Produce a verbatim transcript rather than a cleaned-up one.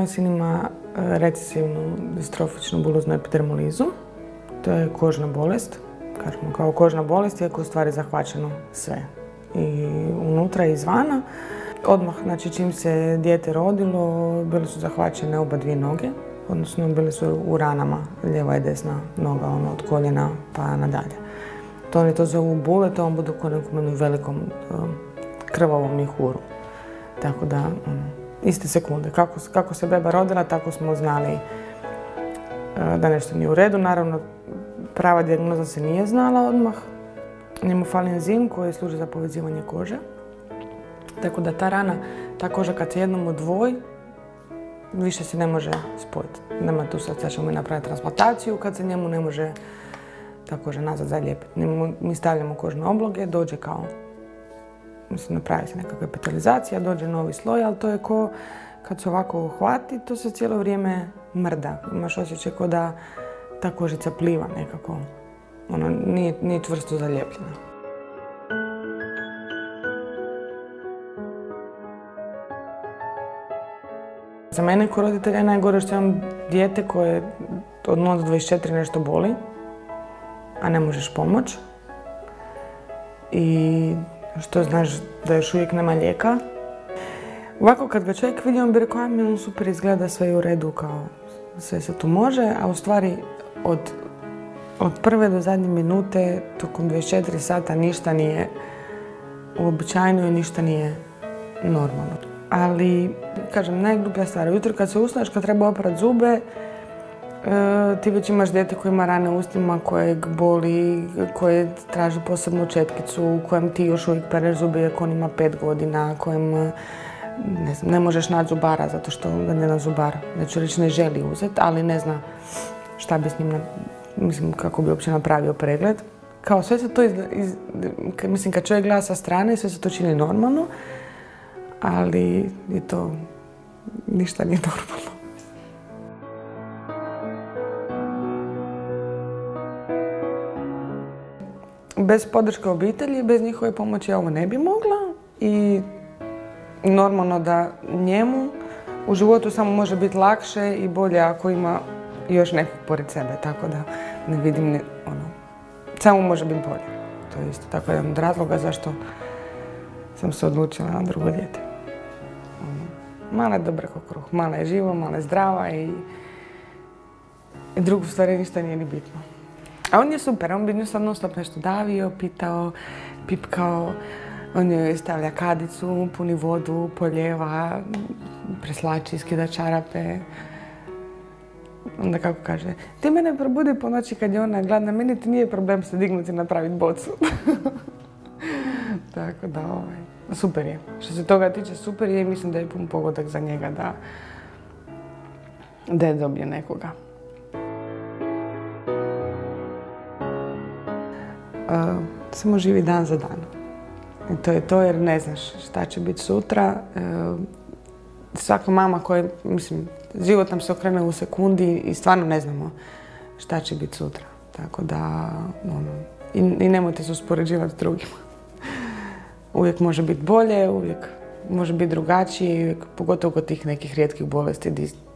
moj sin ima recesivnu dystrofičnu buloznu epidermolizu. To je kožna bolest. Kažemo kao kožna bolest, iako je u stvari zahvaćeno sve. I unutra i izvana. Odmah, znači čim se dijete rodilo, bile su zahvaćene oba dvije noge. Odnosno, bile su u ranama, lijeva i desna noga, ono, od koljena pa nadalje. To oni to zovu bule, to on bude u nekom velikom um, krvavom mjehuru. Tako da, um, iste sekunde. Kako, kako se beba rodila, tako smo znali uh, da nešto nije u redu. Naravno, prava dijagnoza se nije znala odmah. Njemu fali enzim koji služi za povezivanje kože. Tako da ta rana, ta koža kad se jednom odvoji, više se ne može spojiti. Nema tu sad, sad ćemo mi napraviti transplantaciju kad se njemu ne može ta koža nazad zalijepiti. Mi stavljamo kožne obloge, dođe kao, mislim, napravi se nekakva epitelizacija, dođe novi sloj, ali to je ko kad se ovako uhvati, to se cijelo vrijeme mrda. Imaš osjećaj kao da ta kožica pliva nekako. Ono, nije, nije čvrsto zalijepljena. Za mene kao roditelja je najgore što imam dijete koje od nula do dvadeset četiri nešto boli, a ne možeš pomoći. I što znaš da još uvijek nema lijeka. Ovako kad ga čovjek vidi, on bi rekao, ajme, on super izgleda, sve je u redu, kao sve se tu može, a u stvari od, od prve do zadnje minute, tokom dvadeset četiri sata, ništa nije uobičajeno i ništa nije normalno. Ali, kažem, najgluplja stvar, ujutro kad se ustaneš, kad treba oprati zube, e, ti već imaš dijete koje ima rane u ustima, kojeg boli, koje traži posebnu četkicu, kojem ti još uvijek pereš zube iako on ima pet godina, kojem ne, znam, ne možeš naći zubara zato što ga ne zna zubar. Neću reći ne želi uzeti, ali ne zna šta bi s njim, mislim, kako bi uopće napravio pregled. Kao sve se to, iz, iz, mislim, kad čovjek gleda sa strane, sve se to čini normalno, ali i to ništa nije normalno. Bez podrške obitelji, bez njihove pomoći ja ovo ne bi mogla i normalno da njemu u životu samo može biti lakše i bolje ako ima još nekog pored sebe, tako da ne vidim ni, ono, samo može biti bolje. To je isto tako jedan od razloga zašto sam se odlučila na drugo dijete. Mala je dobra kao kruh, mala je živa, mala je zdrava i, i drugo u stvari ništa nije ni bitno. A on je super, on bi nju sad non stop nešto davio, pitao, pipkao, on joj stavlja kadicu, puni vodu, poljeva, preslači, skida čarape. Onda kako kaže, ti mene probudi po noći kad je ona gladna, meni ti nije problem se dignuti i napraviti bocu. Tako da, ovaj, super je. Što se toga tiče, super je i mislim da je pun pogodak za njega da, da je dobio nekoga. Uh, samo živi dan za dan. I to je to jer ne znaš šta će biti sutra. Uh, svaka mama koja, mislim, život nam se okrene u sekundi i stvarno ne znamo šta će biti sutra. Tako da, ono, i, i nemojte se uspoređivati s drugima. Uvijek može biti bolje, uvijek može biti drugačije, uvijek, pogotovo kod tih nekih rijetkih bolesti